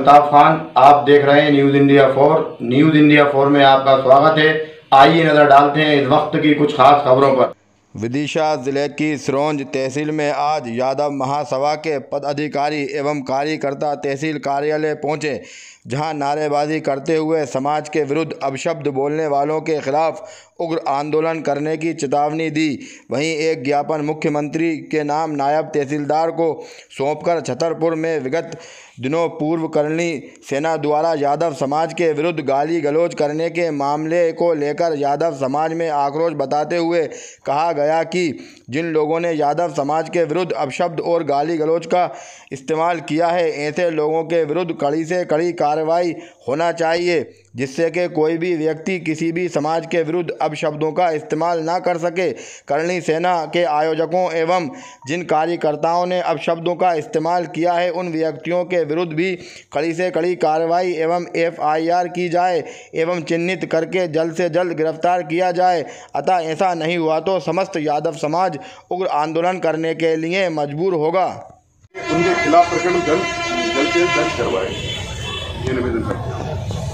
अल्ताफ खान। आप देख रहे हैं न्यूज़ इंडिया 4। न्यूज़ इंडिया 4 में आपका स्वागत है। आइए नज़र डालते हैं इस वक्त की कुछ खास खबरों पर। विदिशा जिले की सिरोंज तहसील में आज यादव महासभा के पदाधिकारी एवं कार्यकर्ता तहसील कार्यालय पहुंचे, जहां नारेबाजी करते हुए समाज के विरुद्ध अपशब्द बोलने वालों के खिलाफ उग्र आंदोलन करने की चेतावनी दी। वहीं एक ज्ञापन मुख्यमंत्री के नाम नायब तहसीलदार को सौंपकर छतरपुर में विगत दिनों पूर्व करणी सेना द्वारा यादव समाज के विरुद्ध गाली गलौज करने के मामले को लेकर यादव समाज में आक्रोश बताते हुए कहा गया कि जिन लोगों ने यादव समाज के विरुद्ध अपशब्द और गाली गलौज का इस्तेमाल किया है, ऐसे लोगों के विरुद्ध कड़ी से कड़ी कार्रवाई होना चाहिए, जिससे कि कोई भी व्यक्ति किसी भी समाज के विरुद्ध अपशब्दों का इस्तेमाल ना कर सके। करणी सेना के आयोजकों एवं जिन कार्यकर्ताओं ने अपशब्दों का इस्तेमाल किया है, उन व्यक्तियों के विरुद्ध भी कड़ी से कड़ी कार्रवाई एवं FIR की जाए एवं चिन्हित करके जल्द से जल्द गिरफ्तार किया जाए। अतः ऐसा नहीं हुआ तो समस्त यादव समाज उग्र आंदोलन करने के लिए मजबूर होगा। उनके खिलाफ प्रकरण जल्द से दर्ज करवाए, ये निवेदन करते हैं।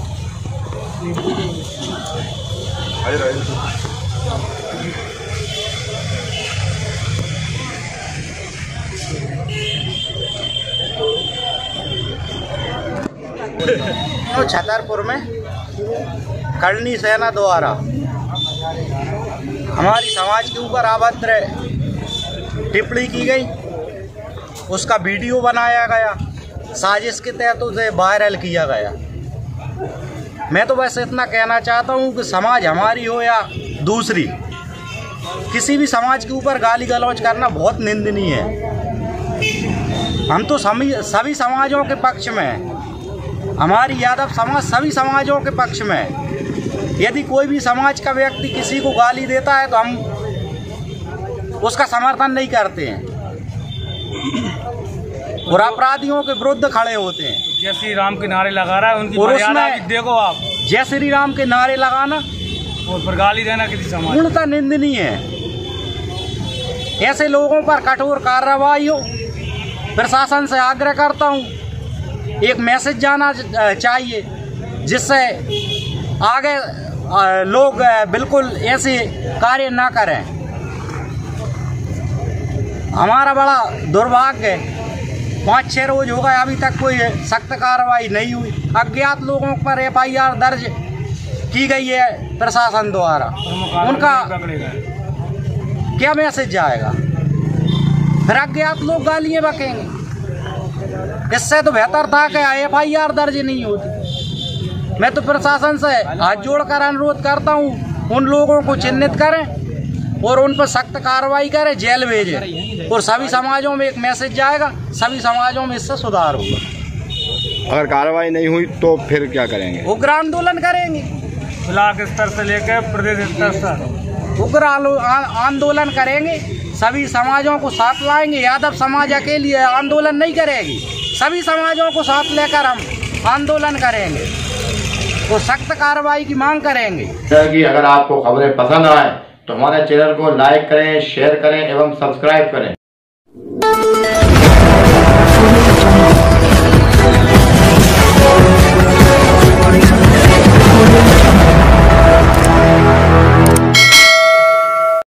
तो छतरपुर में करणी सेना द्वारा हमारी समाज के ऊपर अभद्र टिप्पणी की गई, उसका वीडियो बनाया गया, साजिश के तहत उसे वायरल किया गया। मैं तो बस इतना कहना चाहता हूँ कि समाज हमारी हो या दूसरी, किसी भी समाज के ऊपर गाली गलौज करना बहुत निंदनीय है। हम तो सभी समाजों के पक्ष में हैं। हमारी यादव समाज सभी समाजों के पक्ष में है। यदि कोई भी समाज का व्यक्ति किसी को गाली देता है तो हम उसका समर्थन नहीं करते हैं और अपराधियों के विरुद्ध खड़े होते हैं। जय श्री राम के नारे लगा रहा है, उनकी मर्यादा देखो आप। जय श्री राम के नारे लगाना और पर गाली देना किसी समाज पूर्णतः निंदनीय है। ऐसे लोगों पर कठोर कार्रवाई हो। प्रशासन से आग्रह करता हूँ, एक मैसेज जाना चाहिए जिससे आगे लोग बिल्कुल ऐसे कार्य ना करें। हमारा बड़ा दुर्भाग्य है, 5-6 रोज हो गए, अभी तक कोई सख्त कार्रवाई नहीं हुई। अज्ञात लोगों पर FIR दर्ज की गई है प्रशासन द्वारा। उनका क्या मैसेज जाएगा? फिर अज्ञात लोग गालियाँ बकेंगे। इससे तो बेहतर था कि FIR दर्ज नहीं होती। मैं तो प्रशासन से हाथ जोड़कर अनुरोध करता हूँ, उन लोगों को चिन्हित करें और उन पर सख्त कार्रवाई करें, जेल भेजें। और सभी समाजों में एक मैसेज जाएगा, सभी समाजों में इससे सुधार होगा। अगर कार्रवाई नहीं हुई तो फिर क्या करेंगे? उग्र आंदोलन करेंगे, ब्लॉक स्तर से लेकर प्रदेश स्तर तक उग्र आंदोलन करेंगे। सभी समाजों को साथ लाएंगे। यादव समाज अकेली आंदोलन नहीं करेगी, सभी समाजों को साथ लेकर हम आंदोलन करेंगे और सख्त कार्रवाई की मांग करेंगे। कि अगर आपको खबरें पसंद आए तो हमारे चैनल को लाइक करें, शेयर करें एवं सब्सक्राइब करें।